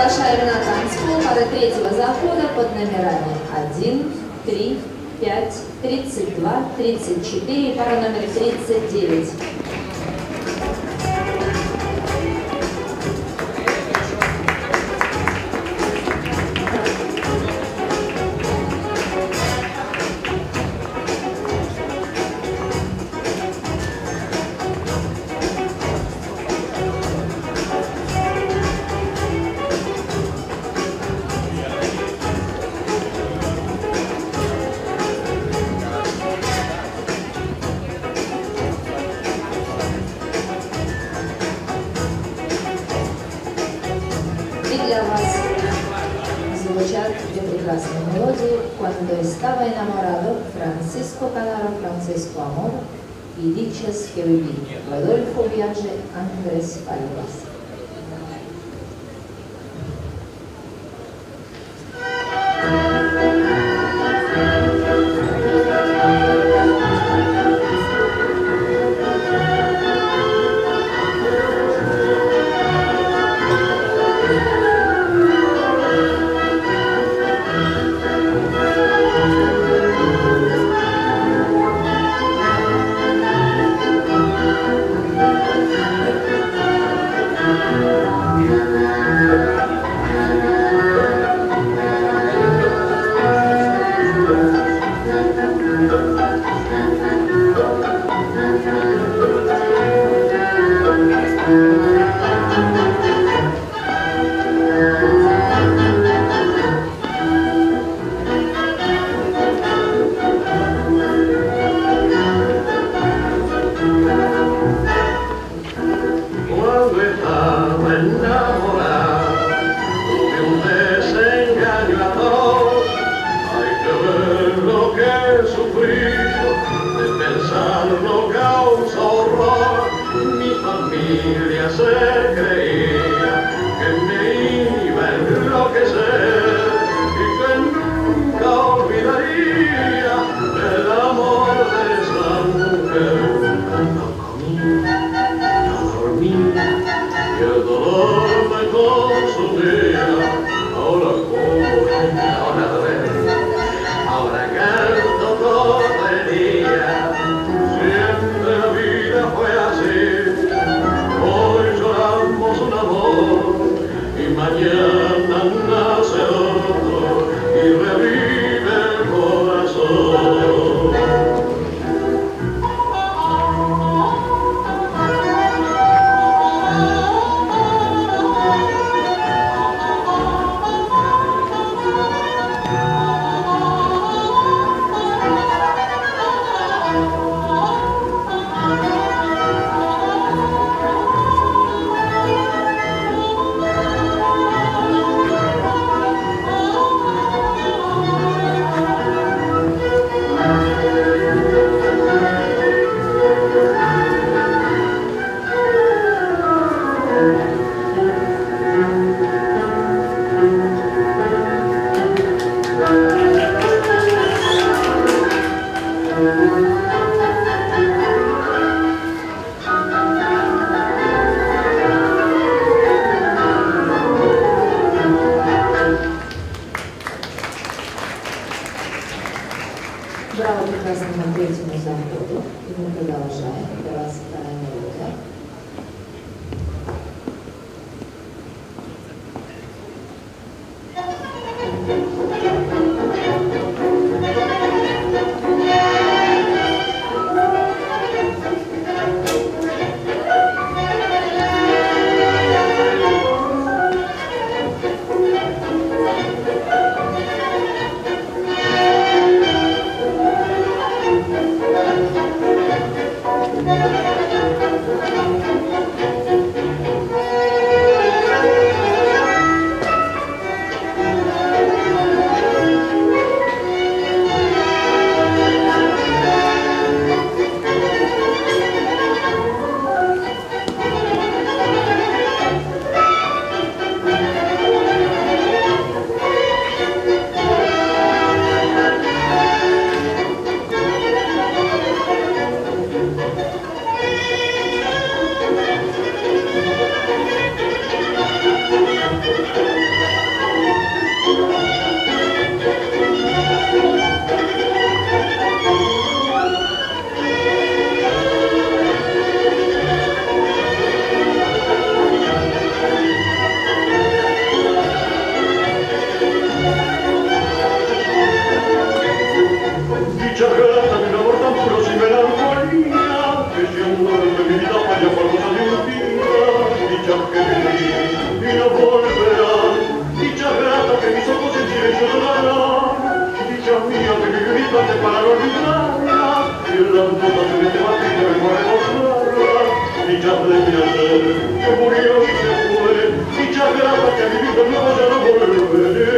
Приглашаем на танцпол пары третьего захода под номерами 1, 3, 5, 32, 34 и пара номер 39. Для вас звучат две прекрасные мелодии «Cuando estaba enamorado» Francisco Canaro, Francisco Amor y «Dichas que viví» Rodolfo Biaggi, Andrés Palmas. Se creía que me iba a enloquecer y que nunca olvidaría el amor de esa mujer. No comí, no dormí y el dolor me consumía. Ahora como, ahora duele, ahora canto todo el día. Siempre la vida fue así. Hoy llorando dichas de mi ayer, que murió y se fue, dichas gratas que a mi vida nueva ya no volveré.